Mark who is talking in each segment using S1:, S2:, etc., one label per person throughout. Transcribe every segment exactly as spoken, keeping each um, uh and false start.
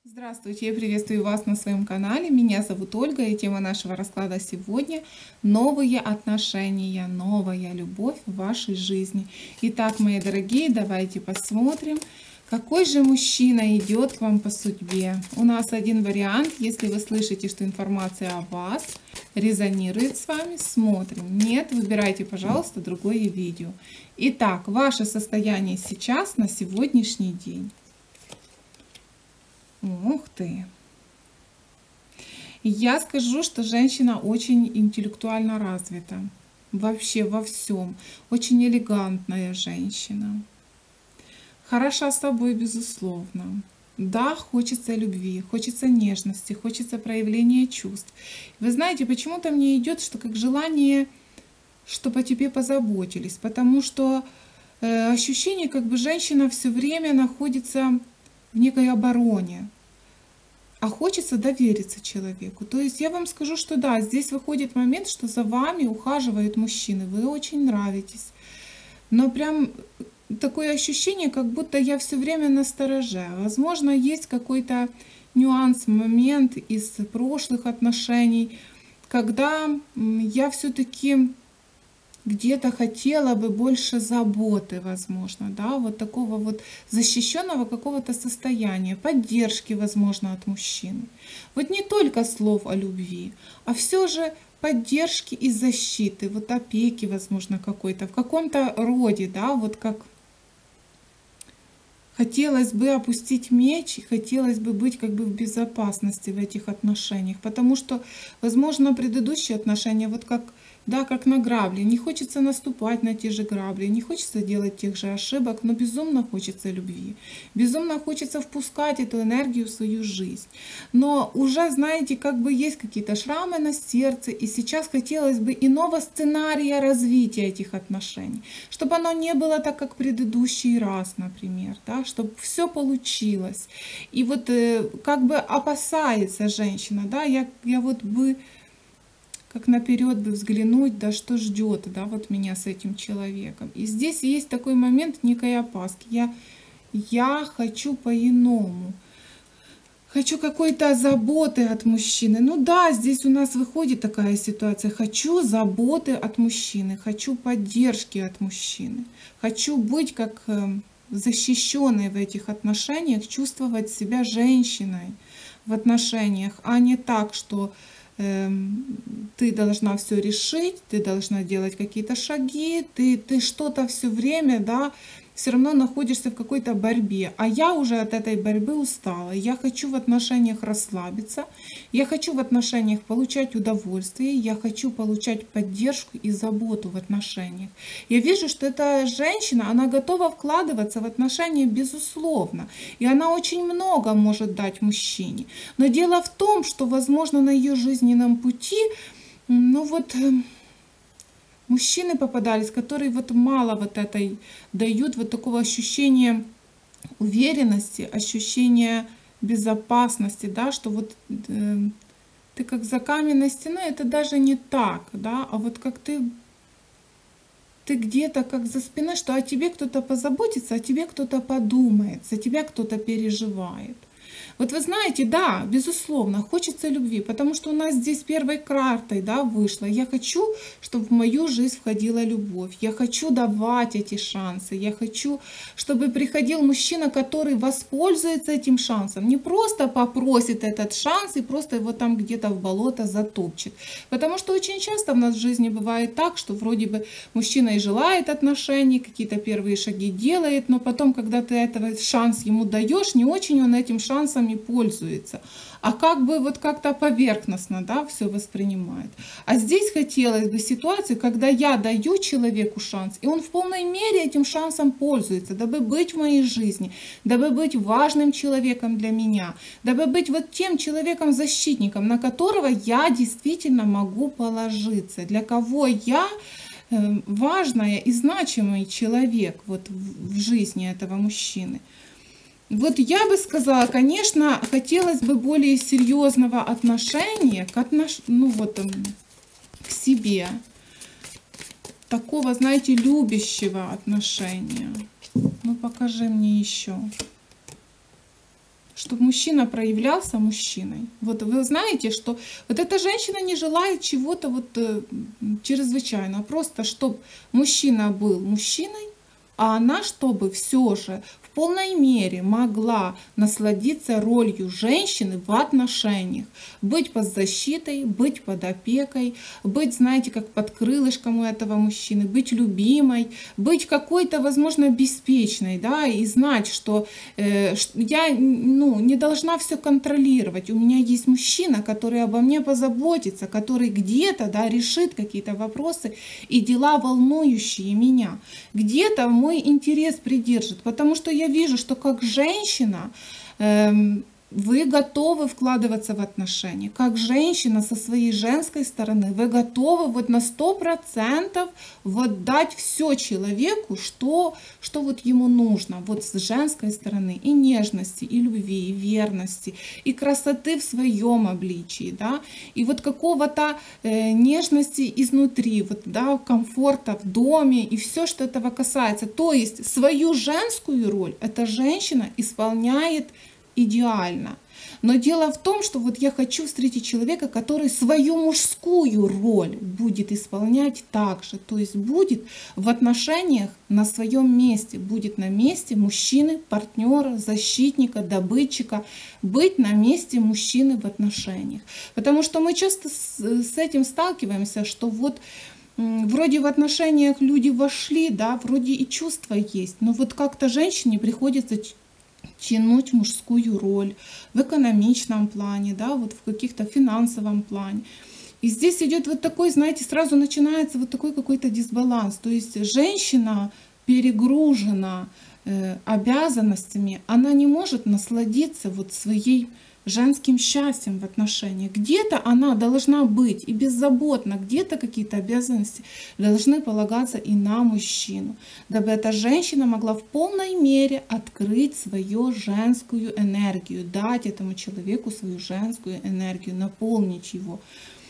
S1: Здравствуйте, я приветствую вас на своем канале. Меня зовут Ольга, и тема нашего расклада сегодня — новые отношения, новая любовь в вашей жизни. Итак, мои дорогие, давайте посмотрим, какой же мужчина идет к вам по судьбе. У нас один вариант. Если вы слышите, что информация о вас резонирует с вами, смотрим. Нет, выбирайте, пожалуйста, другое видео. Итак, ваше состояние сейчас на сегодняшний день. Ух ты! Я скажу, что женщина очень интеллектуально развита. Вообще во всем. Очень элегантная женщина. Хороша собой, безусловно. Да, хочется любви, хочется нежности, хочется проявления чувств. Вы знаете, почему-то мне идет, что как желание, чтобы о тебе позаботились. Потому что э, ощущение, как бы женщина все время находится в некой обороне, а хочется довериться человеку. То есть я вам скажу, что да, здесь выходит момент, что за вами ухаживают мужчины, вы очень нравитесь, но прям такое ощущение, как будто я все время настороже. Возможно, есть какой-то нюанс, момент из прошлых отношений, когда я все-таки где-то хотела бы больше заботы, возможно, да, вот такого вот защищенного какого-то состояния, поддержки, возможно, от мужчины. Вот не только слов о любви, а все же поддержки и защиты, вот опеки, возможно, какой-то, в каком-то роде, да, вот как хотелось бы опустить меч, хотелось бы быть как бы в безопасности в этих отношениях, потому что, возможно, предыдущие отношения, вот как Да, как на грабли. Не хочется наступать на те же грабли, не хочется делать тех же ошибок, но безумно хочется любви. Безумно хочется впускать эту энергию в свою жизнь. Но уже, знаете, как бы есть какие-то шрамы на сердце, и сейчас хотелось бы иного сценария развития этих отношений. Чтобы оно не было так, как в предыдущий раз, например, да, чтобы все получилось. И вот э, как бы опасается женщина, да, я, я вот бы... как наперед бы взглянуть, да, что ждет, да, вот меня с этим человеком. И здесь есть такой момент некой опаски. Я, я хочу по-иному. Хочу какой-то заботы от мужчины. Ну да, здесь у нас выходит такая ситуация. Хочу заботы от мужчины, хочу поддержки от мужчины. Хочу быть как защищенной в этих отношениях, чувствовать себя женщиной в отношениях, а не так, что ты должна все решить, ты должна делать какие-то шаги, ты, ты что-то все время, да, все равно находишься в какой-то борьбе. А я уже от этой борьбы устала. Я хочу в отношениях расслабиться, я хочу в отношениях получать удовольствие, я хочу получать поддержку и заботу в отношениях. Я вижу, что эта женщина, она готова вкладываться в отношения безусловно. И она очень много может дать мужчине. Но дело в том, что, возможно, на ее жизненном пути, ну вот... мужчины попадались, которые вот мало вот этой дают вот такого ощущения уверенности, ощущения безопасности, да, что вот э, ты как за каменной стеной, это даже не так, да, а вот как ты, ты где-то как за спиной, что о тебе кто-то позаботится, о тебе кто-то подумает, за тебя кто-то переживает. Вот вы знаете, да, безусловно, хочется любви, потому что у нас здесь первой картой, да, вышло. Я хочу, чтобы в мою жизнь входила любовь. Я хочу давать эти шансы. Я хочу, чтобы приходил мужчина, который воспользуется этим шансом. Не просто попросит этот шанс и просто его там где-то в болото затопчет. Потому что очень часто в нас в жизни бывает так, что вроде бы мужчина и желает отношений, какие-то первые шаги делает, но потом, когда ты этот шанс ему даешь, не очень он этим шансом не пользуется, а как бы вот как-то поверхностно, да, все воспринимает. А здесь хотелось бы ситуацию, когда я даю человеку шанс, и он в полной мере этим шансом пользуется, дабы быть в моей жизни, дабы быть важным человеком для меня, дабы быть вот тем человеком-защитником, на которого я действительно могу положиться, для кого я важный и значимый человек вот в жизни этого мужчины. Вот я бы сказала, конечно, хотелось бы более серьезного отношения к, отнош... ну, вот, к себе. Такого, знаете, любящего отношения. Ну, покажи мне еще. чтобы мужчина проявлялся мужчиной. Вот вы знаете, что вот эта женщина не желает чего-то вот э, чрезвычайного, просто чтобы мужчина был мужчиной, а она, чтобы все же в полной мере могла насладиться ролью женщины в отношениях, быть под защитой, быть под опекой, быть, знаете, как под крылышком у этого мужчины, быть любимой, быть какой-то, возможно, беспечной, да, и знать, что э, я, ну, не должна все контролировать. У меня есть мужчина, который обо мне позаботится, который где-то, да, решит какие-то вопросы и дела, волнующие меня. Где-то мой интерес придержит, потому что я вижу, что как женщина эм, вы готовы вкладываться в отношения. Как женщина со своей женской стороны вы готовы вот на сто процентов вот дать все человеку, что, что вот ему нужно. Вот с женской стороны и нежности, и любви, и верности, и красоты в своем обличии, да, и вот какого-то э, нежности изнутри, вот, да, комфорта в доме, и все, что этого касается. То есть свою женскую роль эта женщина исполняет идеально. Но дело в том, что вот я хочу встретить человека, который свою мужскую роль будет исполнять так же. То есть будет в отношениях на своем месте, будет на месте мужчины, партнера, защитника, добытчика, быть на месте мужчины в отношениях. Потому что мы часто с этим сталкиваемся, что вот вроде в отношениях люди вошли, да, вроде и чувства есть, но вот как-то женщине приходится тянуть мужскую роль в экономичном плане, да, вот в каких-то финансовом плане. И здесь идет вот такой, знаете, сразу начинается вот такой какой-то дисбаланс. То есть женщина перегружена э, обязанностями, она не может насладиться вот своей женским счастьем в отношениях. Где-то она должна быть и беззаботна, где-то какие-то обязанности должны полагаться и на мужчину, дабы эта женщина могла в полной мере открыть свою женскую энергию, дать этому человеку свою женскую энергию, наполнить его.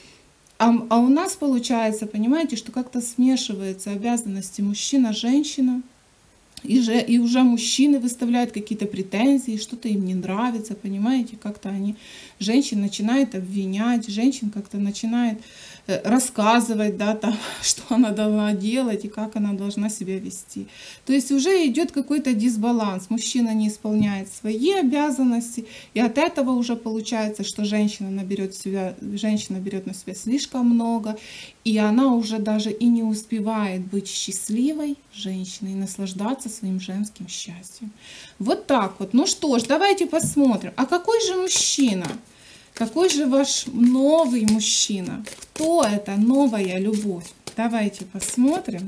S1: А, а у нас получается, понимаете, что как-то смешиваются обязанности мужчина-женщина. И, же, и уже мужчины выставляют какие-то претензии, что-то им не нравится, понимаете, как-то они, женщин начинают обвинять, женщин как-то начинают рассказывать, да, там, что она должна делать и как она должна себя вести. То есть уже идет какой-то дисбаланс, мужчина не исполняет свои обязанности, и от этого уже получается, что женщина наберет себя, женщина берет на себя слишком много, и она уже даже и не успевает быть счастливой женщиной, наслаждаться своим женским счастьем. Вот так вот. Ну что ж, давайте посмотрим. А какой же мужчина? Какой же ваш новый мужчина? Кто это новая любовь? Давайте посмотрим.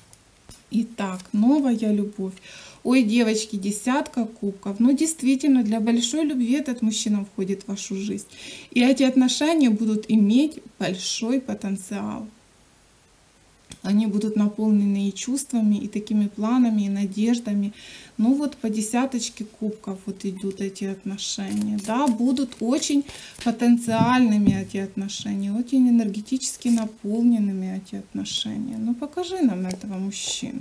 S1: Итак, новая любовь. Ой, девочки, десятка кубков. Ну, действительно, для большой любви этот мужчина входит в вашу жизнь. И эти отношения будут иметь большой потенциал. Они будут наполнены и чувствами, и такими планами, и надеждами. Ну вот по десяточке кубков вот идут эти отношения. Да, будут очень потенциальными эти отношения, очень энергетически наполненными эти отношения. Ну покажи нам этого мужчину.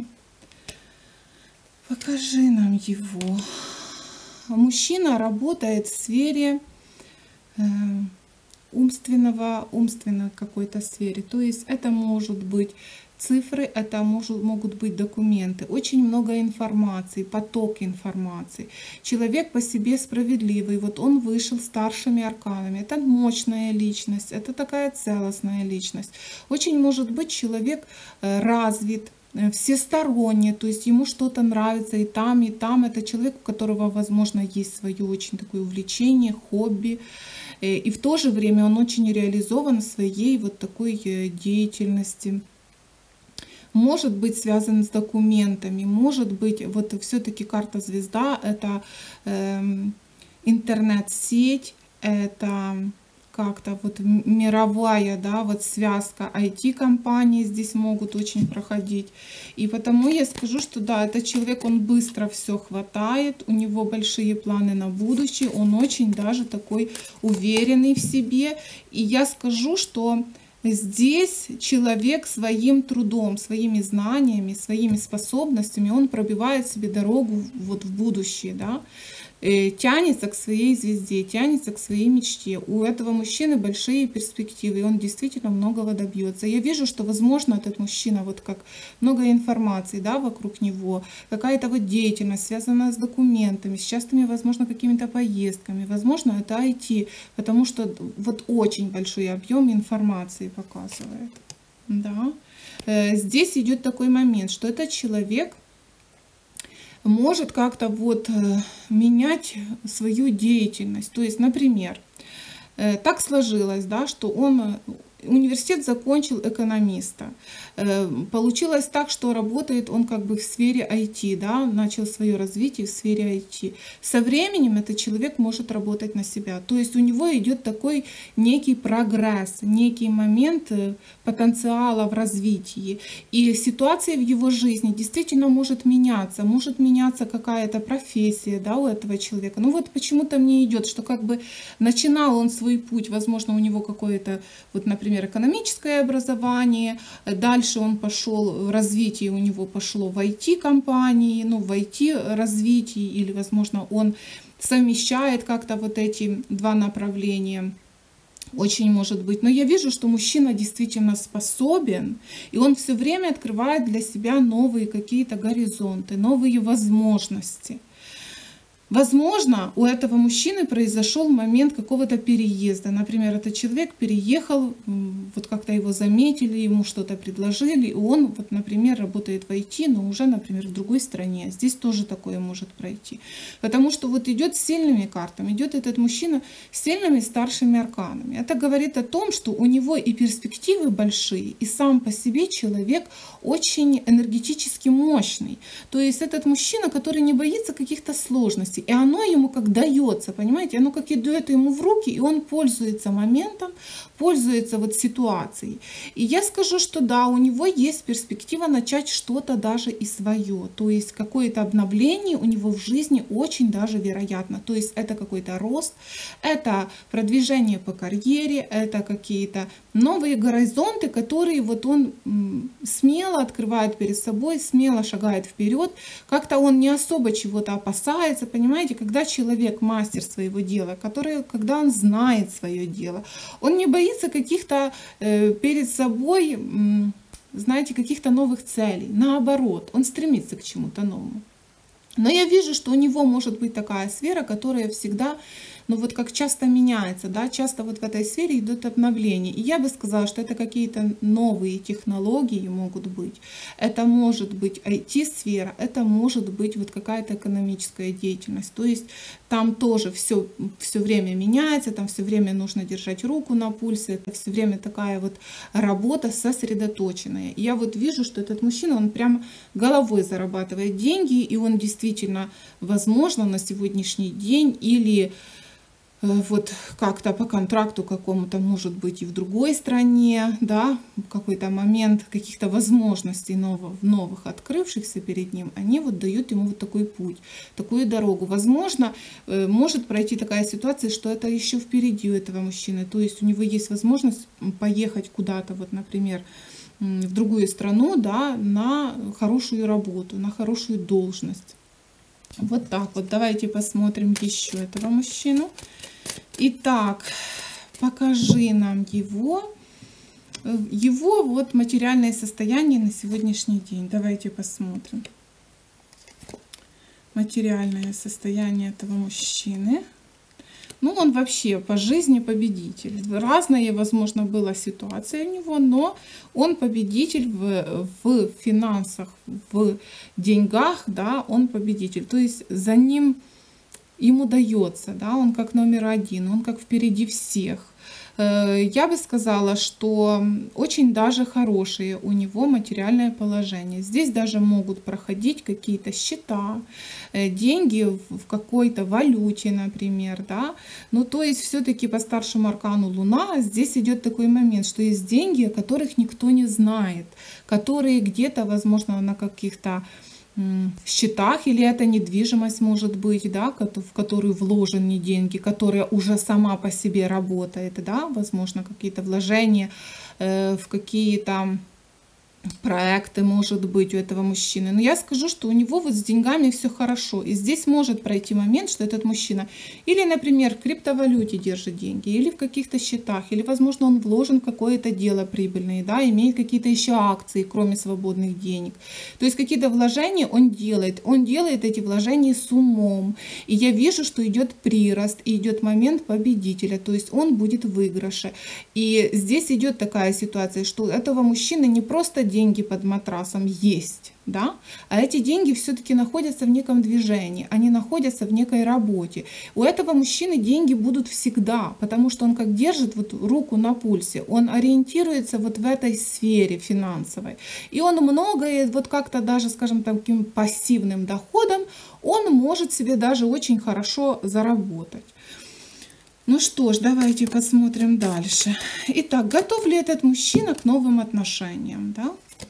S1: Покажи нам его. Мужчина работает в сфере э, умственного, умственной какой-то сфере. То есть это может быть цифры, это может, могут быть документы, очень много информации, поток информации. Человек по себе справедливый, вот он вышел старшими арканами, это мощная личность, это такая целостная личность. Очень может быть человек развит, всесторонне, то есть ему что-то нравится и там, и там. Это человек, у которого, возможно, есть свое очень такое увлечение, хобби. И в то же время он очень реализован в своей вот такой деятельности. Может быть связан с документами, может быть, вот все-таки карта звезда, это э, интернет-сеть, это как-то вот мировая, да, вот связка, ай ти-компании здесь могут очень проходить. И потому я скажу, что да, этот человек, он быстро все хватает, у него большие планы на будущее, он очень даже такой уверенный в себе. И я скажу, что здесь человек своим трудом, своими знаниями, своими способностями, он пробивает себе дорогу вот в будущее, да. э, тянется к своей звезде, тянется к своей мечте. У этого мужчины большие перспективы, и он действительно многого добьется. Я вижу, что, возможно, этот мужчина, вот как много информации, да, вокруг него, какая-то вот деятельность, связанная с документами, с частыми, возможно, какими-то поездками, возможно, это ай ти, потому что вот очень большой объем информации показывает. Да. Здесь идет такой момент, что этот человек может как-то вот менять свою деятельность. То есть, например, так сложилось, да, что он университет закончил экономиста. Получилось так, что работает он как бы в сфере ай ти, да, начал свое развитие в сфере ай ти. Со временем этот человек может работать на себя. То есть у него идет такой некий прогресс, некий момент потенциала в развитии. И ситуация в его жизни действительно может меняться. Может меняться какая-то профессия, да, у этого человека. Ну вот почему-то мне идет, что как бы начинал он свой путь, возможно, у него какое-то, вот, например, экономическое образование, дальше он пошел в развитие, у него пошло в ай ти-компании, ну, в ай ти-развитии, или, возможно, он совмещает как-то вот эти два направления. Очень может быть. Но я вижу, что мужчина действительно способен, и он все время открывает для себя новые какие-то горизонты, новые возможности. Возможно, у этого мужчины произошел момент какого-то переезда. Например, этот человек переехал, вот как-то его заметили, ему что-то предложили, и он, вот, например, работает в ай ти, но уже, например, в другой стране. Здесь тоже такое может пройти. Потому что вот идет с сильными картами, идет этот мужчина с сильными старшими арканами. Это говорит о том, что у него и перспективы большие, и сам по себе человек очень энергетически мощный. То есть этот мужчина, который не боится каких-то сложностей. И оно ему как дается, понимаете, оно как идет ему в руки, и он пользуется моментом, пользуется вот ситуацией. И я скажу, что да, у него есть перспектива начать что-то даже и свое. То есть какое-то обновление у него в жизни очень даже вероятно. То есть это какой-то рост, это продвижение по карьере, это какие-то новые горизонты, которые вот он смело открывает перед собой, смело шагает вперед. Как-то он не особо чего-то опасается, понимаете? Понимаете, когда человек мастер своего дела, который, когда он знает свое дело, он не боится каких-то э, перед собой, э, знаете, каких-то новых целей. Наоборот, он стремится к чему-то новому. Но я вижу, что у него может быть такая сфера, которая всегда, ну вот как часто меняется, да, часто вот в этой сфере идут обновления. И я бы сказала, что это какие-то новые технологии могут быть. Это может быть ай ти-сфера, это может быть вот какая-то экономическая деятельность. То есть там тоже все, все время меняется, там все время нужно держать руку на пульсе, это все время такая вот работа сосредоточенная. И я вот вижу, что этот мужчина, он прямо головой зарабатывает деньги, и он действительно, возможно, на сегодняшний день или вот как-то по контракту какому-то, может быть, и в другой стране, да, какой-то момент каких-то возможностей новых, новых открывшихся перед ним, они вот дают ему вот такой путь, такую дорогу. Возможно, может пройти такая ситуация, что это еще впереди у этого мужчины, то есть у него есть возможность поехать куда-то, вот, например, в другую страну, да, на хорошую работу, на хорошую должность. Вот так вот. Давайте посмотрим еще этого мужчину. Итак, покажи нам его, его вот материальное состояние на сегодняшний день. Давайте посмотрим. Материальное состояние этого мужчины. Ну, он вообще по жизни победитель. Разная, возможно, была ситуация у него, но он победитель в, в финансах, в деньгах, да, он победитель. То есть за ним, ему дается, да, он как номер один, он как впереди всех. Я бы сказала, что очень даже хорошее у него материальное положение. Здесь даже могут проходить какие-то счета, деньги в какой-то валюте, например, да. Ну, то есть все-таки по старшему аркану Луна здесь идет такой момент, что есть деньги, о которых никто не знает, которые где-то, возможно, на каких-то счетах, или это недвижимость может быть, да, в которую вложены деньги, которая уже сама по себе работает, да, возможно, какие-то вложения э, в какие-то проекты, может быть, у этого мужчины. Но я скажу, что у него вот с деньгами все хорошо. И здесь может пройти момент, что этот мужчина или, например, в криптовалюте держит деньги, или в каких-то счетах, или, возможно, он вложен в какое-то дело прибыльное, да, имеет какие-то еще акции, кроме свободных денег. То есть какие-то вложения он делает. Он делает эти вложения с умом. И я вижу, что идет прирост, и идет момент победителя. То есть он будет в выигрыше. И здесь идет такая ситуация, что у этого мужчины не просто деньги под матрасом есть, да, а эти деньги все-таки находятся в неком движении, они находятся в некой работе. У этого мужчины деньги будут всегда, потому что он как держит вот руку на пульсе, он ориентируется вот в этой сфере финансовой. И он многое, вот как-то даже, скажем, таким пассивным доходом, он может себе даже очень хорошо заработать. Ну что ж, давайте посмотрим дальше. Итак, готов ли этот мужчина к новым отношениям, да?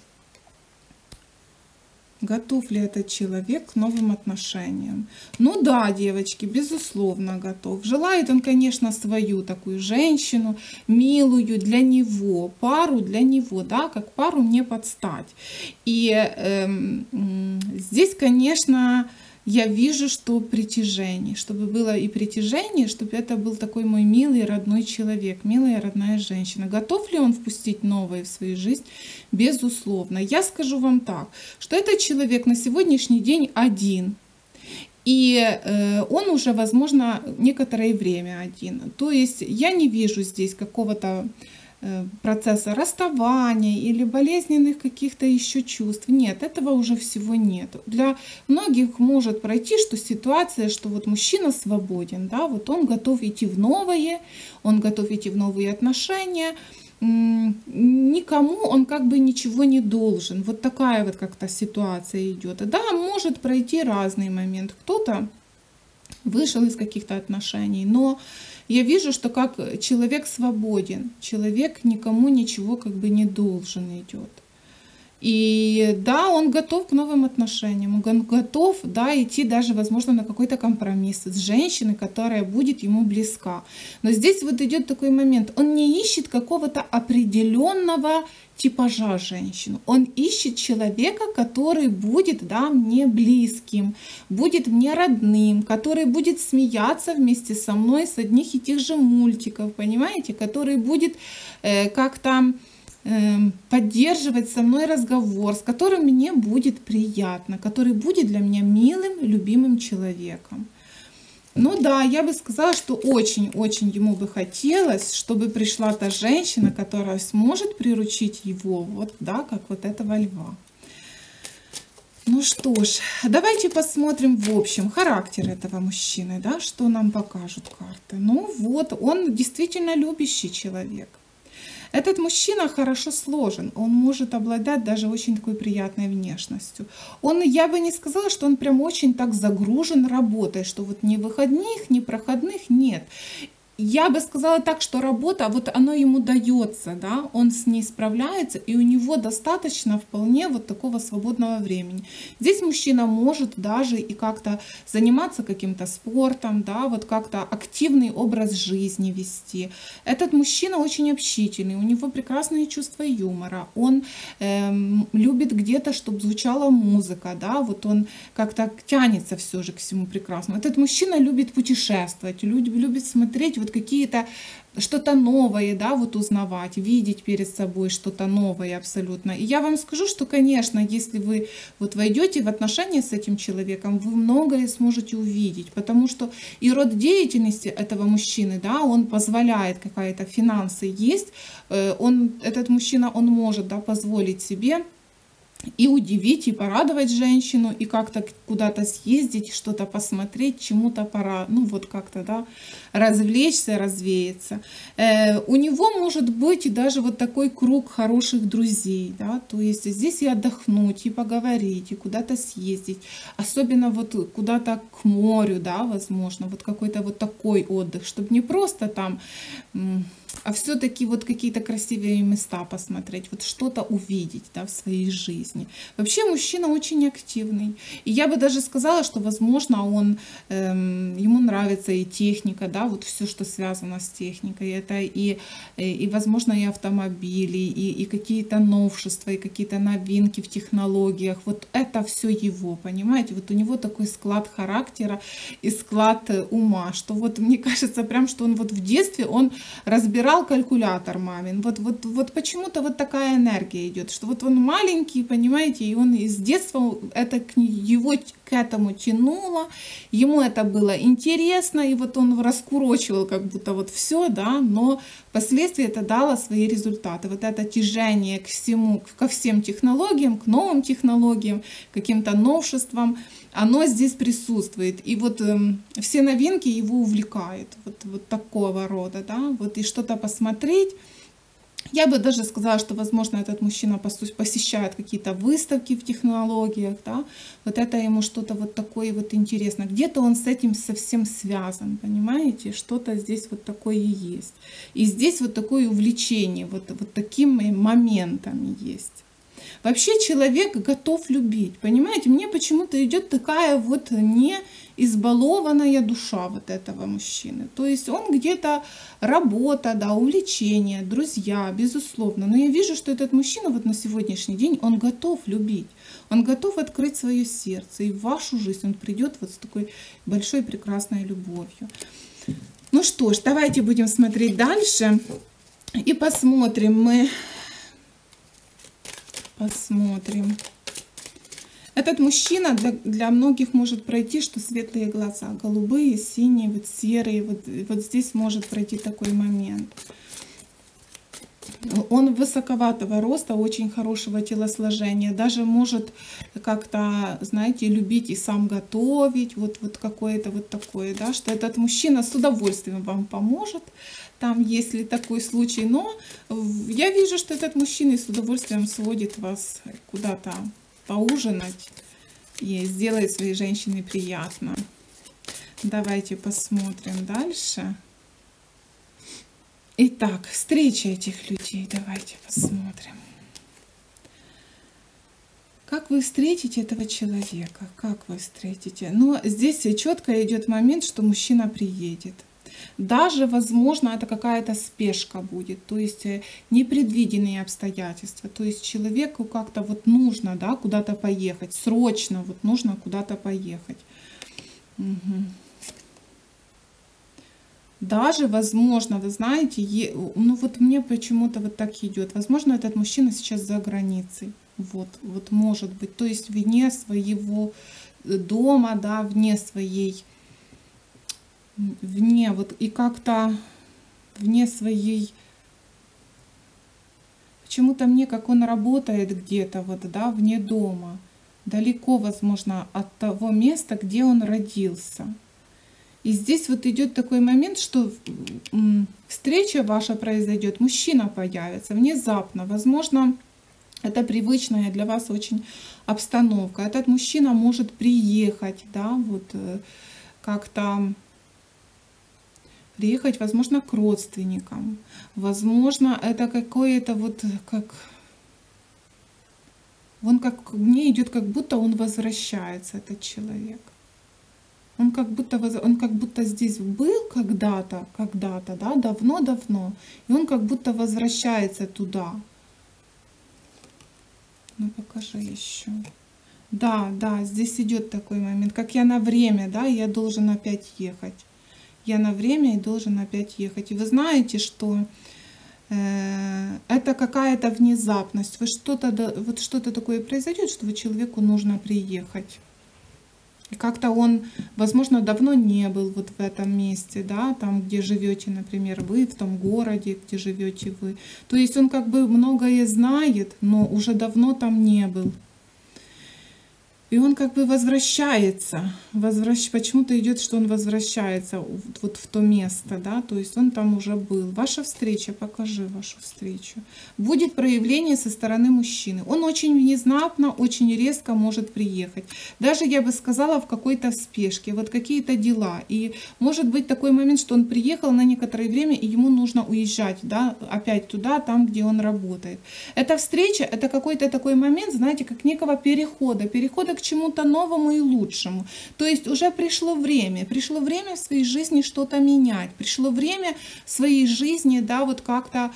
S1: Готов ли этот человек к новым отношениям? Ну да, девочки, безусловно, готов. Желает он, конечно, свою такую женщину, милую для него, пару для него, да, как пару мне подстать. И э, здесь, конечно, я вижу, что притяжение, чтобы было и притяжение, чтобы это был такой мой милый родной человек, милая родная женщина. Готов ли он впустить новое в свою жизнь? Безусловно. Я скажу вам так, что этот человек на сегодняшний день один. И э, он уже, возможно, некоторое время один. То есть я не вижу здесь какого-то процесса расставания или болезненных каких-то еще чувств. Нет, этого уже всего нет. Для многих может пройти, что ситуация, что вот мужчина свободен, да, вот он готов идти в новое, он готов идти в новые отношения, никому он как бы ничего не должен. Вот такая вот как-то ситуация идет. Да, может пройти разный момент. Кто-то вышел из каких-то отношений, но я вижу, что как человек свободен, человек никому ничего как бы не должен идет. И да, он готов к новым отношениям, он готов, да, идти даже, возможно, на какой-то компромисс с женщиной, которая будет ему близка. Но здесь вот идет такой момент, он не ищет какого-то определенного типажа женщину. Он ищет человека, который будет, да, мне близким, будет мне родным, который будет смеяться вместе со мной с одних и тех же мультиков, понимаете, который будет э, как-то поддерживать со мной разговор, с которым мне будет приятно, который будет для меня милым, любимым человеком. Ну да, я бы сказала, что очень-очень ему бы хотелось, чтобы пришла та женщина, которая сможет приручить его, вот, да, как вот этого льва. Ну что ж, давайте посмотрим в общем характер этого мужчины, да, что нам покажут карты. Ну вот, он действительно любящий человек. Этот мужчина хорошо сложен, он может обладать даже очень такой приятной внешностью. Он, я бы не сказала, что он прям очень так загружен работой, что вот ни выходных, ни проходных нет. Я бы сказала так, что работа, вот оно ему дается, да, он с ней справляется, и у него достаточно вполне вот такого свободного времени. Здесь мужчина может даже и как-то заниматься каким-то спортом, да, вот как-то активный образ жизни вести. Этот мужчина очень общительный, у него прекрасное чувство юмора, он эм, любит где-то, чтобы звучала музыка, да, вот он как-то тянется все же к всему прекрасному. Этот мужчина любит путешествовать, любит, любит смотреть вот какие-то что-то новое, да, вот узнавать, видеть перед собой что-то новое абсолютно. И я вам скажу, что, конечно, если вы вот войдете в отношения с этим человеком, вы многое сможете увидеть, потому что и род деятельности этого мужчины, да, он позволяет, какая-то финансы есть, он, этот мужчина, он может, да, позволить себе и удивить, и порадовать женщину, и как-то куда-то съездить, что-то посмотреть, чему-то пора, ну вот как-то, да, развлечься, развеяться. Э, у него может быть и даже вот такой круг хороших друзей, да, то есть здесь и отдохнуть, и поговорить, и куда-то съездить, особенно вот куда-то к морю, да, возможно, вот какой-то вот такой отдых, чтобы не просто там, а все-таки вот какие-то красивые места посмотреть, вот что-то увидеть, да, в своей жизни. жизни. Вообще мужчина очень активный. И я бы даже сказала, что, возможно, он, эм, ему нравится и техника, да, вот все, что связано с техникой. Это и, и, и возможно, и автомобили, и, и какие-то новшества, и какие-то новинки в технологиях. Вот это все его, понимаете? Вот у него такой склад характера и склад ума, что вот мне кажется прям, что он вот в детстве, он разбирал калькулятор мамин. Вот, вот, вот почему-то вот такая энергия идет, что вот он маленький, понимаете, и он из детства это к его к этому тянуло, ему это было интересно, и вот он раскурочивал как будто вот все, да, но впоследствии это дало свои результаты. Вот это тяжение к всему, ко всем технологиям, к новым технологиям, каким-то новшествам, оно здесь присутствует. И вот э, все новинки его увлекают, вот, вот такого рода, да, вот и что-то посмотреть. Я бы даже сказала, что, возможно, этот мужчина посещает какие-то выставки в технологиях, да, вот это ему что-то вот такое вот интересно. Где-то он с этим совсем связан, понимаете, что-то здесь вот такое есть. И здесь вот такое увлечение, вот, вот такими моментами есть. Вообще человек готов любить, понимаете, мне почему-то идет такая вот не избалованная душа вот этого мужчины. То есть он где-то работа, да, увлечение, друзья, безусловно. Но я вижу, что этот мужчина вот на сегодняшний день, он готов любить. Он готов открыть свое сердце. И в вашу жизнь он придет вот с такой большой прекрасной любовью. Ну что ж, давайте будем смотреть дальше. И посмотрим мы... Посмотрим. Этот мужчина для, для многих может пройти, что светлые глаза, голубые, синие, вот серые, вот, вот здесь может пройти такой момент. Он высоковатого роста, очень хорошего телосложения, даже может как-то, знаете, любить и сам готовить, вот, вот какое-то вот такое, да, что этот мужчина с удовольствием вам поможет, там, если такой случай, но я вижу, что этот мужчина с удовольствием сводит вас куда-то поужинать и сделает своей женщине приятно. Давайте посмотрим дальше. Итак, встреча этих людей. Давайте посмотрим. Как вы встретите этого человека? Как вы встретите? Но здесь четко идет момент, что мужчина приедет. Даже, возможно, это какая-то спешка будет, то есть непредвиденные обстоятельства. То есть человеку как-то вот нужно, да, куда-то поехать, срочно вот нужно куда-то поехать. Угу. Даже, возможно, вы знаете, ну вот мне почему-то вот так идет. Возможно, этот мужчина сейчас за границей. Вот, вот может быть. То есть вне своего дома, да, вне своей, вне, вот и как-то вне своей. Почему-то мне, как он работает где-то, вот, да, вне дома. Далеко, возможно, от того места, где он родился. И здесь вот идет такой момент, что встреча ваша произойдет, мужчина появится внезапно. Возможно, это привычная для вас очень обстановка. Этот мужчина может приехать, да, вот как-то приехать, возможно, к родственникам. Возможно, это какое-то вот как... Он как мне идет, как будто он возвращается, этот человек. Он как будто, он как будто здесь был когда-то, когда-то, да, давно-давно, и он как будто возвращается туда. Ну, покажи еще. Да, да, здесь идет такой момент, как я на время, да, и я должен опять ехать. Я на время и должен опять ехать. И вы знаете, что э, это какая-то внезапность. Вы что-то, вот что-то такое произойдет, что человеку нужно приехать. И как-то он, возможно, давно не был вот в этом месте, да, там, где живете, например, вы, в том городе, где живете вы. То есть он как бы многое знает, но уже давно там не был. И И он как бы возвращается, возвращ... почему-то идет, что он возвращается вот в то место, да, то есть он там уже был. Ваша встреча, покажи вашу встречу. Будет проявление со стороны мужчины. Он очень внезапно, очень резко может приехать. Даже, я бы сказала, в какой-то спешке, вот какие-то дела. И может быть такой момент, что он приехал на некоторое время, и ему нужно уезжать, да, опять туда, там, где он работает. Эта встреча, это какой-то такой момент, знаете, как некого перехода, перехода к чему-то новому и лучшему. То есть уже пришло время, пришло время в своей жизни что-то менять, пришло время в своей жизни, да, вот как-то,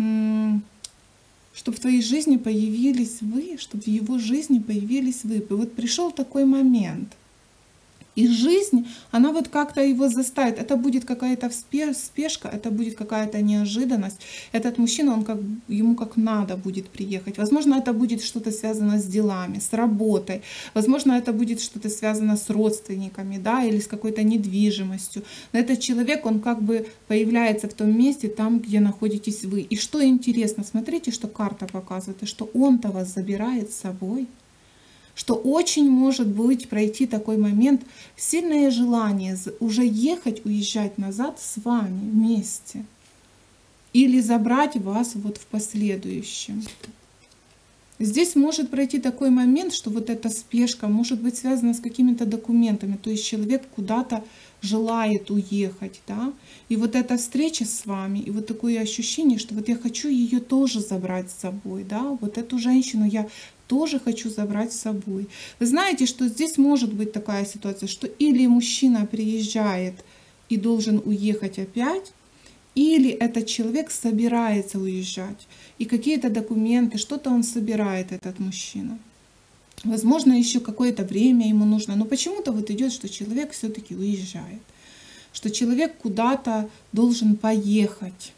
S1: чтобы в твоей жизни появились вы, чтобы в его жизни появились вы. И вот пришел такой момент. И жизнь, она вот как-то его заставит. Это будет какая-то спешка, это будет какая-то неожиданность. Этот мужчина, он как, ему как надо будет приехать. Возможно, это будет что-то связано с делами, с работой. Возможно, это будет что-то связано с родственниками, да, или с какой-то недвижимостью. Но этот человек, он как бы появляется в том месте, там, где находитесь вы. И что интересно, смотрите, что карта показывает, что он-то вас забирает с собой. Что очень может быть пройти такой момент, сильное желание уже ехать, уезжать назад с вами вместе. Или забрать вас вот в последующем. Здесь может пройти такой момент, что вот эта спешка может быть связана с какими-то документами. То есть человек куда-то желает уехать, да. И вот эта встреча с вами, и вот такое ощущение, что вот я хочу ее тоже забрать с собой, да. Вот эту женщину я тоже хочу забрать с собой. Вы знаете, что здесь может быть такая ситуация, что или мужчина приезжает и должен уехать опять, или этот человек собирается уезжать. И какие-то документы, что-то он собирает, этот мужчина. Возможно, еще какое-то время ему нужно. Но почему-то вот идет, что человек все-таки уезжает. Что человек куда-то должен поехать.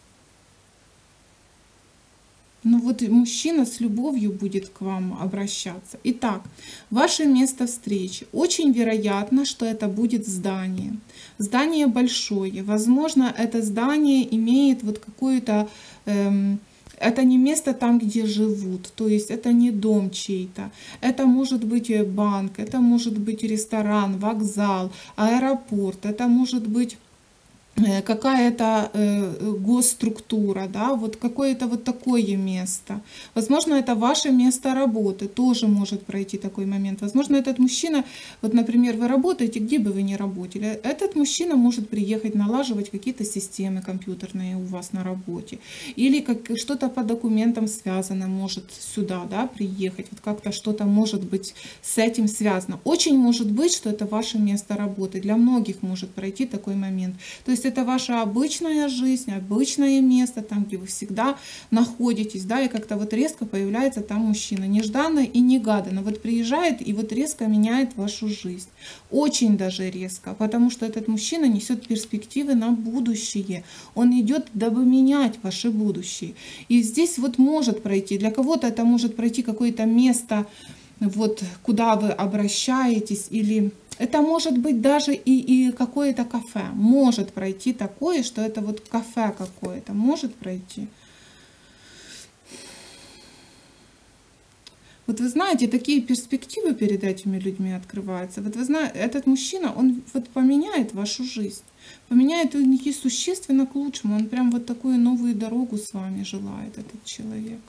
S1: Ну вот мужчина с любовью будет к вам обращаться. Итак, ваше место встречи. Очень вероятно, что это будет здание. Здание большое. Возможно, это здание имеет вот какую-то... Эм, это не место там, где живут. То есть это не дом чей-то. Это может быть банк, это может быть ресторан, вокзал, аэропорт. Это может быть... какая-то э, госструктура, да, вот какое-то вот такое место. Возможно, это ваше место работы, тоже может пройти такой момент. Возможно, этот мужчина, вот, например, вы работаете, где бы вы ни работали, этот мужчина может приехать налаживать какие-то системы компьютерные у вас на работе. Или как что-то по документам связано может сюда, да, приехать. Вот как-то что-то может быть с этим связано. Очень может быть, что это ваше место работы. Для многих может пройти такой момент. То есть это ваша обычная жизнь, обычное место, там, где вы всегда находитесь, да, и как-то вот резко появляется там мужчина, нежданно и негаданно, вот приезжает и вот резко меняет вашу жизнь, очень даже резко, потому что этот мужчина несет перспективы на будущее, он идет, дабы менять ваше будущее, и здесь вот может пройти, для кого-то это может пройти какое-то место, вот, куда вы обращаетесь, или... Это может быть даже и, и какое-то кафе. Может пройти такое, что это вот кафе какое-то. Может пройти. Вот вы знаете, такие перспективы перед этими людьми открываются. Вот вы знаете, этот мужчина, он вот поменяет вашу жизнь. Поменяет ее существенно к лучшему. Он прям вот такую новую дорогу с вами желает, этот человек.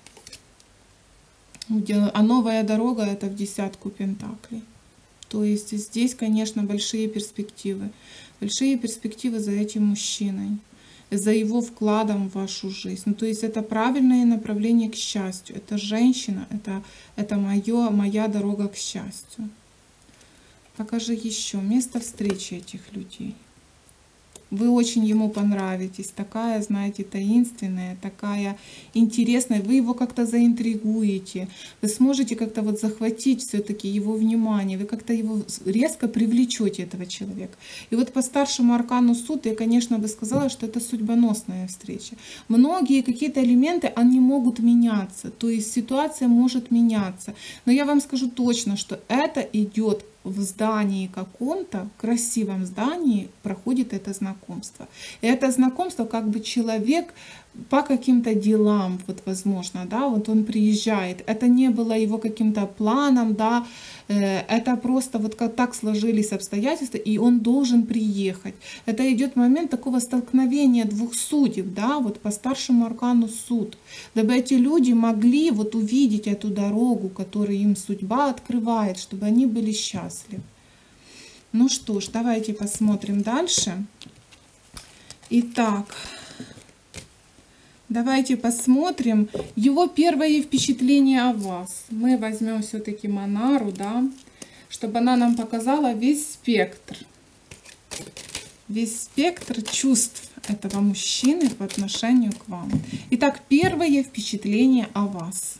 S1: А новая дорога — это в десятку пентаклей. То есть здесь, конечно, большие перспективы. Большие перспективы за этим мужчиной, за его вкладом в вашу жизнь. Ну, то есть это правильное направление к счастью. Это женщина, это, это моё, моя дорога к счастью. Покажи еще место встречи этих людей. Вы очень ему понравитесь, такая, знаете, таинственная, такая интересная, вы его как-то заинтригуете, вы сможете как-то вот захватить все-таки его внимание, вы как-то его резко привлечете, этого человека. И вот по старшему аркану суд я, конечно, бы сказала, что это судьбоносная встреча. Многие какие-то элементы, они могут меняться, то есть ситуация может меняться. Но я вам скажу точно, что это идет в здании каком-то, красивом здании проходит это знакомство. И это знакомство, как бы человек по каким-то делам, вот возможно, да, вот он приезжает. Это не было его каким-то планом, да, э, это просто вот как так сложились обстоятельства, и он должен приехать. Это идет момент такого столкновения двух судеб, да, вот по старшему аркану суд, дабы эти люди могли вот увидеть эту дорогу, которую им судьба открывает, чтобы они были счастливы. Ну что ж, давайте посмотрим дальше. Итак, давайте посмотрим его первое впечатление о вас. Мы возьмем все-таки Монару, да, чтобы она нам показала весь спектр. Весь спектр чувств этого мужчины по отношению к вам. Итак, первое впечатление о вас.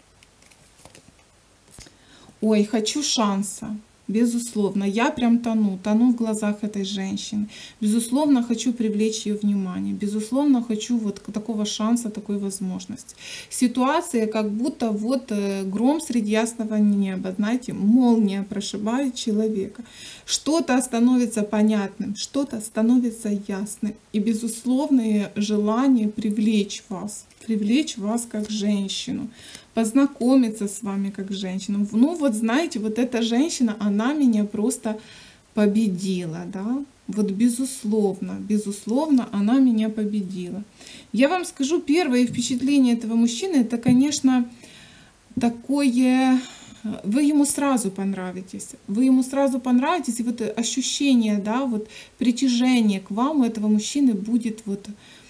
S1: Ой, хочу шанса. Безусловно, я прям тону, тону в глазах этой женщины. Безусловно, хочу привлечь ее внимание. Безусловно, хочу вот такого шанса, такой возможности. Ситуация как будто вот гром среди ясного неба, знаете, молния прошибает человека. Что-то становится понятным, что-то становится ясным. И безусловное желание привлечь вас, привлечь вас как женщину, познакомиться с вами как женщину. Ну вот знаете, вот эта женщина, она меня просто победила, да. Вот безусловно, безусловно, она меня победила. Я вам скажу, первое впечатление этого мужчины, это, конечно, такое... Вы ему сразу понравитесь, вы ему сразу понравитесь, и вот ощущение, да, вот притяжение к вам у этого мужчины будет вот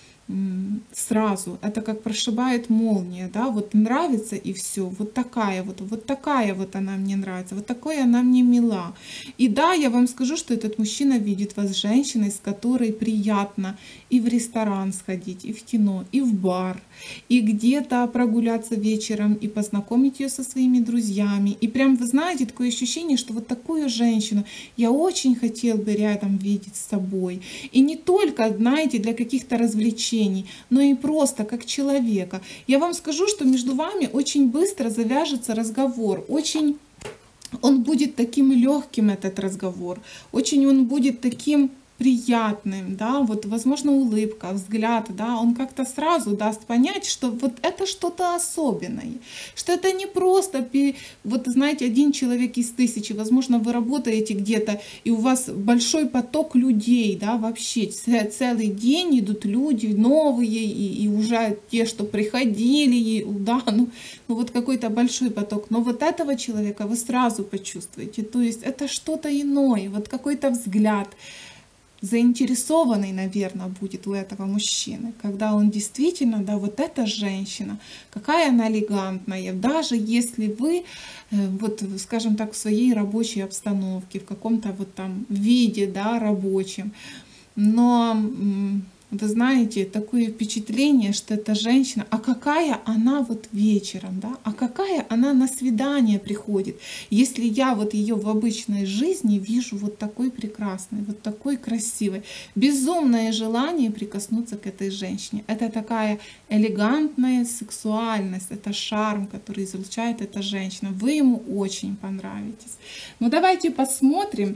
S1: сразу. Это как прошибает молния, да, вот нравится и все. Вот такая вот, вот такая вот она мне нравится, вот такой она мне мила. И да, я вам скажу, что этот мужчина видит вас женщиной, с которой приятно и в ресторан сходить, и в кино, и в бар, и где-то прогуляться вечером, и познакомить ее со своими друзьями. И прям, вы знаете, такое ощущение, что вот такую женщину я очень хотел бы рядом видеть с собой. И не только, знаете, для каких-то развлечений, но и просто как человека. Я вам скажу, что между вами очень быстро завяжется разговор, очень он будет таким легким, этот разговор, очень он будет таким приятным, да, вот, возможно, улыбка, взгляд, да, он как-то сразу даст понять, что вот это что-то особенное, что это не просто, вот, знаете, один человек из тысячи, возможно, вы работаете где-то, и у вас большой поток людей, да, вообще, целый день идут люди новые, и, и уже те, что приходили, да, ну, ну, вот какой-то большой поток, но вот этого человека вы сразу почувствуете, то есть это что-то иное, вот какой-то взгляд, заинтересованный, наверное, будет у этого мужчины, когда он действительно, да, вот эта женщина, какая она элегантная, даже если вы, вот, скажем так, в своей рабочей обстановке, в каком-то вот там виде, да, рабочем, но вы знаете, такое впечатление, что эта женщина, а какая она вот вечером, да, а какая она на свидание приходит, если я вот ее в обычной жизни вижу вот такой прекрасной, вот такой красивой. Безумное желание прикоснуться к этой женщине. Это такая элегантная сексуальность, это шарм, который излучает эта женщина. Вы ему очень понравитесь. Ну давайте посмотрим.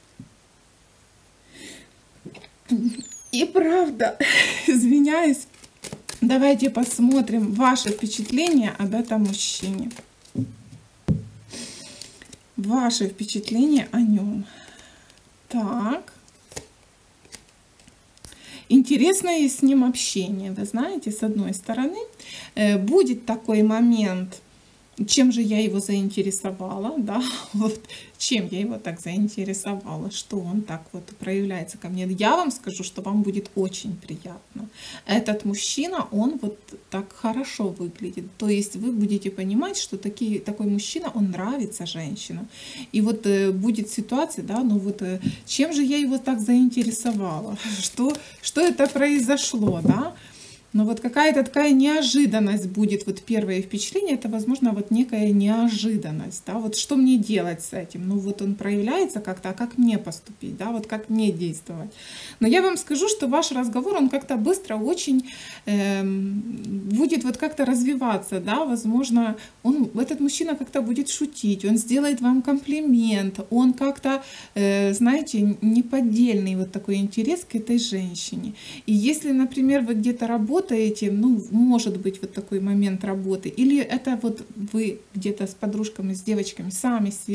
S1: И правда, извиняюсь, давайте посмотрим ваше впечатление об этом мужчине. Ваше впечатление о нем. Так. Интересное с ним общение. Вы знаете, с одной стороны, будет такой момент, чем же я его заинтересовала, да, вот чем я его так заинтересовала, что он так вот проявляется ко мне. Я вам скажу, что вам будет очень приятно. Этот мужчина, он вот так хорошо выглядит. То есть вы будете понимать, что такие, такой мужчина, он нравится женщинам. И вот э, будет ситуация, да, ну вот э, чем же я его так заинтересовала, что, что это произошло, да. Но вот какая-то такая неожиданность будет, вот первое впечатление, это, возможно, вот некая неожиданность, да, вот что мне делать с этим, ну вот он проявляется как-то, а как мне поступить, да, вот как мне действовать. Но я вам скажу, что ваш разговор, он как-то быстро очень э, будет вот как-то развиваться, да, возможно, он, этот мужчина как-то будет шутить, он сделает вам комплимент, он как-то, э, знаете, неподдельный вот такой интерес к этой женщине. И если, например, вы где-то работаете, работаете, ну, может быть вот такой момент работы, или это вот вы где-то с подружками, с девочками сами свели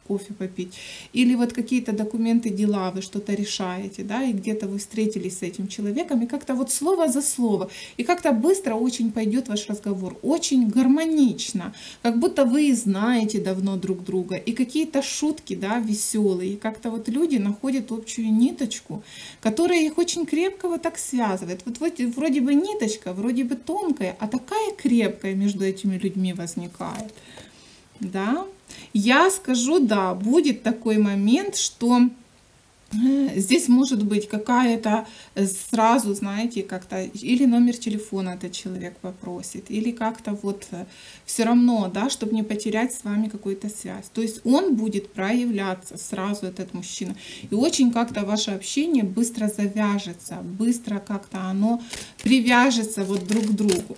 S1: кофе попить, или вот какие-то документы, дела, вы что-то решаете, да, и где-то вы встретились с этим человеком, и как-то вот слово за слово, и как-то быстро очень пойдет ваш разговор, очень гармонично, как будто вы и знаете давно друг друга, и какие-то шутки, да, веселые, и как-то вот люди находят общую ниточку, которая их очень крепко вот так связывает. Вот вроде, вроде бы ниточка, вроде бы тонкая, а такая крепкая между этими людьми возникает, да. Я скажу, да, будет такой момент, что здесь может быть какая-то сразу, знаете, как-то или номер телефона этот человек попросит, или как-то вот все равно, да, чтобы не потерять с вами какую-то связь. То есть он будет проявляться сразу, этот мужчина. И очень как-то ваше общение быстро завяжется, быстро как-то оно привяжется вот друг к другу.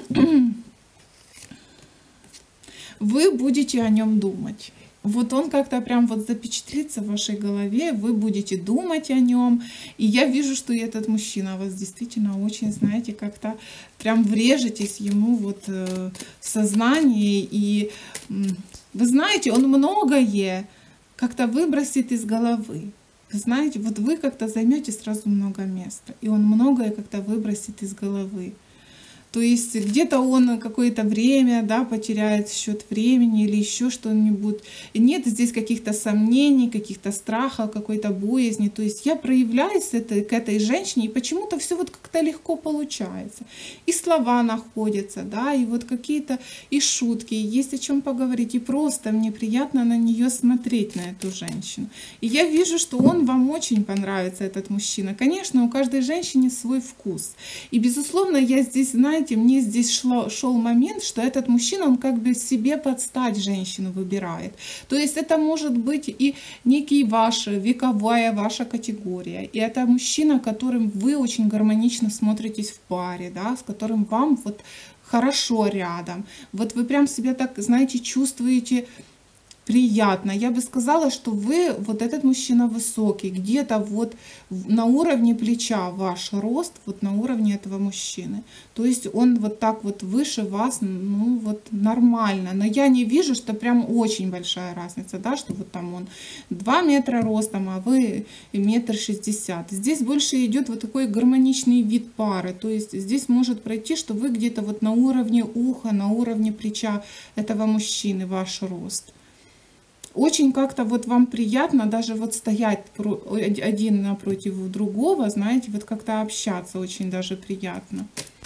S1: Вы будете о нем думать. Вот он как-то прям вот запечатлится в вашей голове, вы будете думать о нем. И я вижу, что и этот мужчина вас действительно очень, знаете, как-то прям врежетесь ему вот в сознание. И вы знаете, он многое как-то выбросит из головы. Вы знаете, вот вы как-то займете сразу много места, и он многое как-то выбросит из головы. То есть где-то он какое-то время, да, потеряет счет времени или еще что-нибудь. Нет здесь каких-то сомнений, каких-то страхов, какой-то боязни. То есть я проявляюсь это, к этой женщине, и почему-то все вот как-то легко получается. И слова находятся, да, и вот какие-то и шутки, и есть о чем поговорить. И просто мне приятно на нее смотреть, на эту женщину. И я вижу, что он вам очень понравится, этот мужчина. Конечно, у каждой женщины свой вкус. И, безусловно, я здесь, знаете, мне здесь шло, шел момент, что этот мужчина, он как бы себе под стать женщину выбирает. То есть это может быть и некий ваша вековая ваша категория. И это мужчина, которым вы очень гармонично смотритесь в паре, да, с которым вам вот хорошо рядом. Вот вы прям себя так, знаете, чувствуете приятно. Я бы сказала, что вы, вот этот мужчина высокий, где-то вот на уровне плеча ваш рост, вот на уровне этого мужчины. То есть он вот так вот выше вас, ну вот нормально. Но я не вижу, что прям очень большая разница, да, что вот там он два метра ростом, а вы метр шестьдесят. Здесь больше идет вот такой гармоничный вид пары. То есть здесь может пройти, что вы где-то вот на уровне уха, на уровне плеча этого мужчины, ваш рост. Очень как-то вот вам приятно даже вот стоять один напротив другого, знаете, вот как-то общаться очень даже приятно.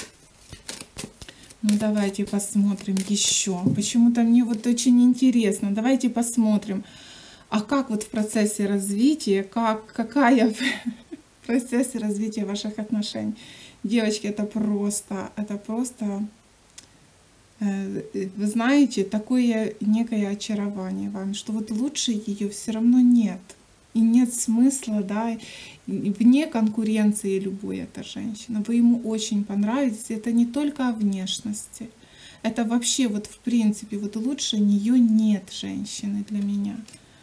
S1: Ну давайте посмотрим еще. Почему-то мне вот очень интересно. Давайте посмотрим, а как вот в процессе развития, как, какая в процессе развития ваших отношений. Девочки, это просто, это просто... Вы знаете, такое некое очарование вам, что вот лучше ее все равно нет. И нет смысла, да, вне конкуренции любой эта женщина. Вы ему очень понравитесь. Это не только о внешности. Это вообще вот в принципе, вот лучше нее нет женщины для меня.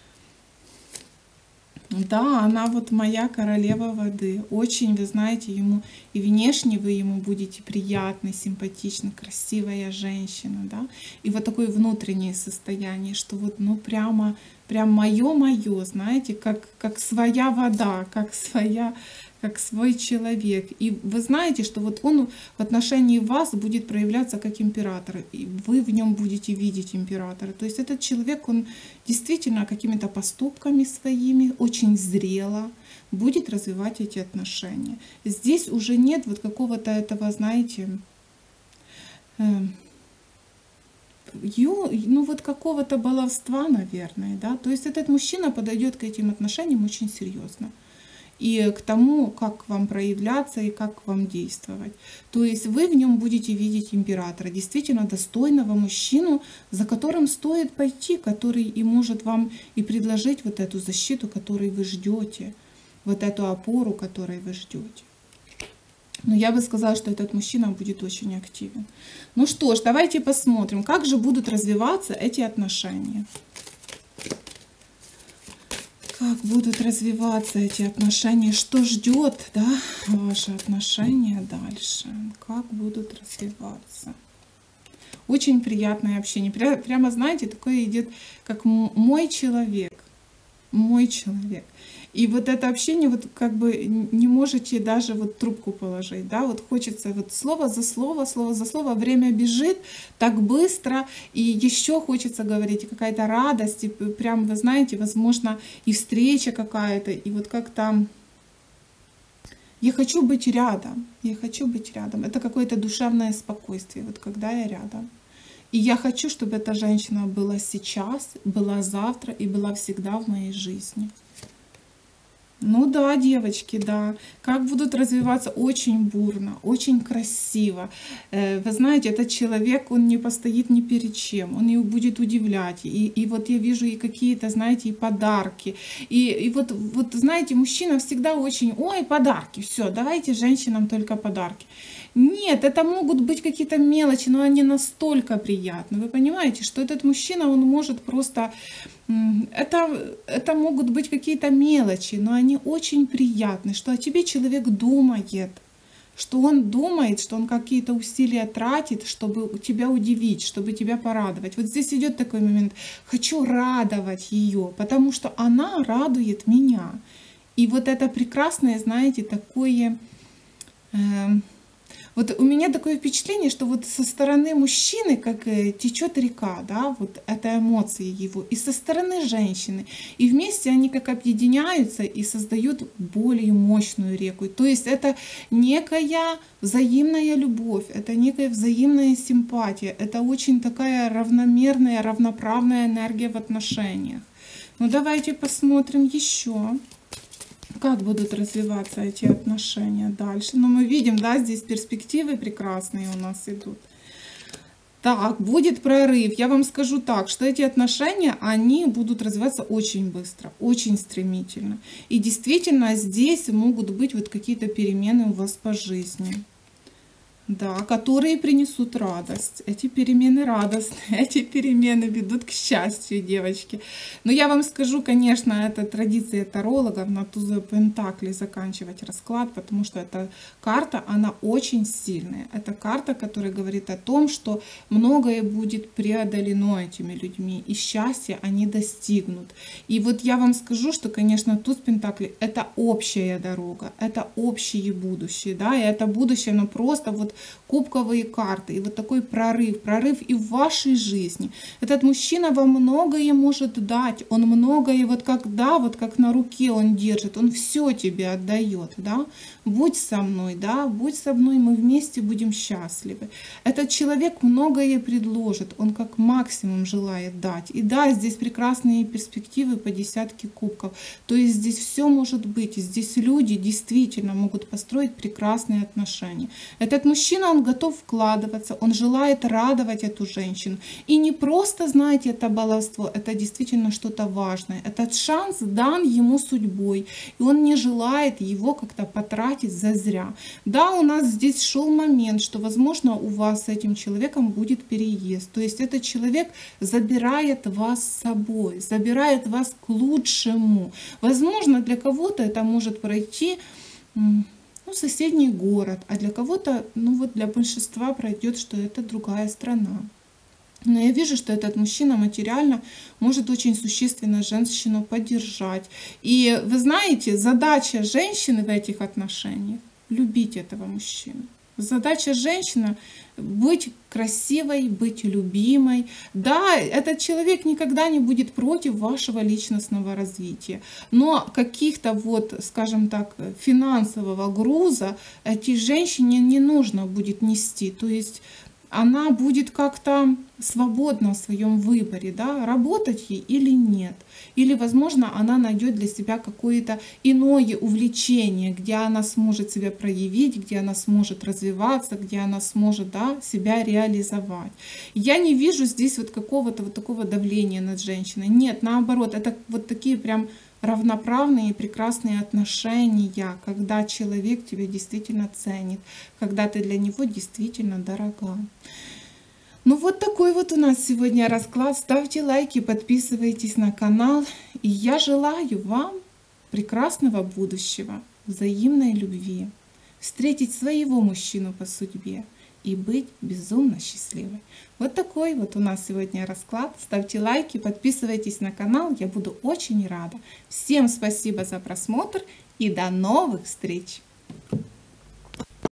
S1: Да, она вот моя королева воды. Очень, вы знаете, ему и внешне вы ему будете приятны, симпатичны, красивая женщина, да. И вот такое внутреннее состояние, что вот, ну, прямо, прям мое-мое, знаете, как, как своя вода, как своя, как свой человек. И вы знаете, что вот он в отношении вас будет проявляться как император, и вы в нем будете видеть императора. То есть этот человек, он действительно какими-то поступками своими очень зрело будет развивать эти отношения. Здесь уже нет вот какого-то этого, знаете, э, ю, ну вот какого-то баловства, наверное, да. То есть этот мужчина подойдет к этим отношениям очень серьезно. И к тому, как вам проявляться и как вам действовать. То есть вы в нем будете видеть императора, действительно достойного мужчину, за которым стоит пойти, который и может вам и предложить вот эту защиту, которой вы ждете, вот эту опору, которой вы ждете. Но я бы сказала, что этот мужчина будет очень активен. Ну что ж, давайте посмотрим, как же будут развиваться эти отношения. Как будут развиваться эти отношения, что ждет, да, ваши отношения дальше, как будут развиваться. очень приятное общение. Пря- Прямо, знаете, такое идет, как м- мой человек, мой человек. И вот это общение, вот как бы н- не можете даже вот трубку положить, да, вот хочется вот слово за слово, слово за слово, время бежит так быстро, и еще хочется говорить, и какая-то радость, и п- прям, вы знаете, возможно, и встреча какая-то, и вот как-то я хочу быть рядом, я хочу быть рядом. Это какое-то душевное спокойствие, вот когда я рядом. И я хочу, чтобы эта женщина была сейчас, была завтра и была всегда в моей жизни. Ну да, девочки, да. Как будут развиваться очень бурно, очень красиво. Э, Вы знаете, этот человек, он не постоит ни перед чем, он ее будет удивлять. И, и вот я вижу и какие-то, знаете, и подарки. И, и вот, вот, знаете, мужчина всегда очень, ой, подарки, все, давайте женщинам только подарки. Нет, это могут быть какие-то мелочи, но они настолько приятны. Вы понимаете, что этот мужчина, он может просто... м, Это, это могут быть какие-то мелочи, но они очень приятны, что о тебе человек думает, что он думает, что он какие-то усилия тратит, чтобы тебя удивить, чтобы тебя порадовать. Вот здесь идет такой момент. Хочу радовать ее, потому что она радует меня. И вот это прекрасное, знаете, такое... эм, вот у меня такое впечатление, что вот со стороны мужчины как э, течет река, да, вот это эмоции его, и со стороны женщины. И вместе они как объединяются и создают более мощную реку. То есть это некая взаимная любовь, это некая взаимная симпатия, это очень такая равномерная, равноправная энергия в отношениях. Ну давайте посмотрим еще, как будут развиваться эти отношения дальше. Но мы видим, да, здесь перспективы прекрасные у нас идут. Так, будет прорыв. Я вам скажу так, что эти отношения, они будут развиваться очень быстро, очень стремительно. И действительно здесь могут быть вот какие-то перемены у вас по жизни. Да, которые принесут радость. Эти перемены радостные, эти перемены ведут к счастью, девочки. Но я вам скажу, конечно, это традиция тарологов на туза пентаклей заканчивать расклад, потому что эта карта, она очень сильная. Это карта, которая говорит о том, что многое будет преодолено этими людьми, и счастья они достигнут. И вот я вам скажу, что, конечно, туз пентаклей — это общая дорога, это общее будущее, да, и это будущее, оно просто вот кубковые карты, и вот такой прорыв, прорыв и в вашей жизни. Этот мужчина вам многое может дать, он многое, вот когда, вот как на руке он держит, он все тебе отдает, да, будь со мной, да, будь со мной, мы вместе будем счастливы. Этот человек многое предложит, он как максимум желает дать. И да, здесь прекрасные перспективы по десятке кубков, то есть здесь все может быть, и здесь люди действительно могут построить прекрасные отношения. Этот мужчина Мужчина, он готов вкладываться, он желает радовать эту женщину. И не просто, знаете, это баловство, это действительно что-то важное. Этот шанс дан ему судьбой, и он не желает его как-то потратить зазря. Да, у нас здесь шел момент, что, возможно, у вас с этим человеком будет переезд. То есть этот человек забирает вас с собой, забирает вас к лучшему. Возможно, для кого-то это может пройти... ну, соседний город, а для кого-то, ну вот для большинства пройдет, что это другая страна. Но я вижу, что этот мужчина материально может очень существенно женщину поддержать. И вы знаете, задача женщины в этих отношениях — любить этого мужчину. Задача женщины — быть красивой, быть любимой. Да, этот человек никогда не будет против вашего личностного развития, но каких-то вот, скажем так, финансового груза этой женщине не нужно будет нести. То есть она будет как-то свободна в своем выборе, да, работать ей или нет. Или, возможно, она найдет для себя какое-то иное увлечение, где она сможет себя проявить, где она сможет развиваться, где она сможет, да, себя реализовать. Я не вижу здесь вот какого-то вот такого давления над женщиной. Нет, наоборот, это вот такие прям равноправные и прекрасные отношения, когда человек тебя действительно ценит, когда ты для него действительно дорога. Ну вот такой вот у нас сегодня расклад. Ставьте лайки, подписывайтесь на канал. И я желаю вам прекрасного будущего, взаимной любви, встретить своего мужчину по судьбе и быть безумно счастливой. Вот такой вот у нас сегодня расклад. Ставьте лайки, подписывайтесь на канал, я буду очень рада. Всем спасибо за просмотр и до новых встреч!